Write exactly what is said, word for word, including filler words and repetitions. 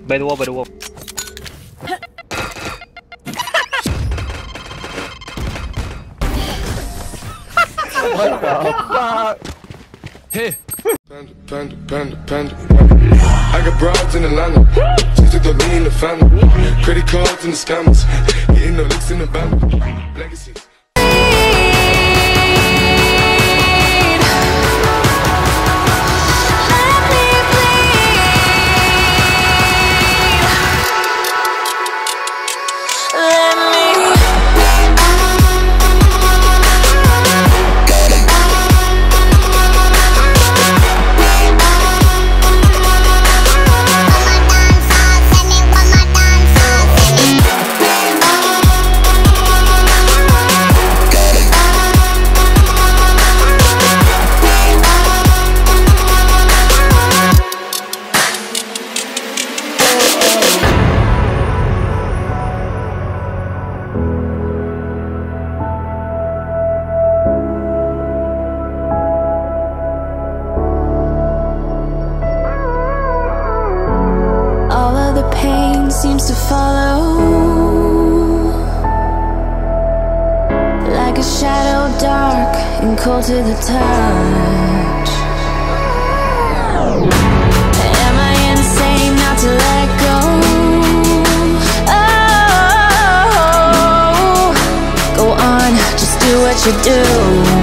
By the wall, by the wall. What the fuck? Hey. Panda, panda, panda, panda. I got broads in Atlanta. Just to throw me in the family. Credit cards and the scammers. Getting no licks in the band. Legacies. Seems to follow like a shadow, dark and cold to the touch. Am I insane not to let go? Oh, go on, just do what you do.